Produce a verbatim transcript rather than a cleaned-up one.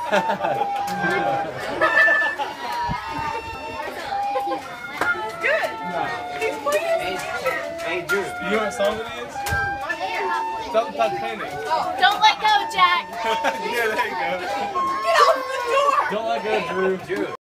Good. He's playing. Hey, hey, Drew. You know what song it is? Something Titanic. Don't let go, Jack. Yeah, there you go. Get off the door. Don't let go, Drew. Drew.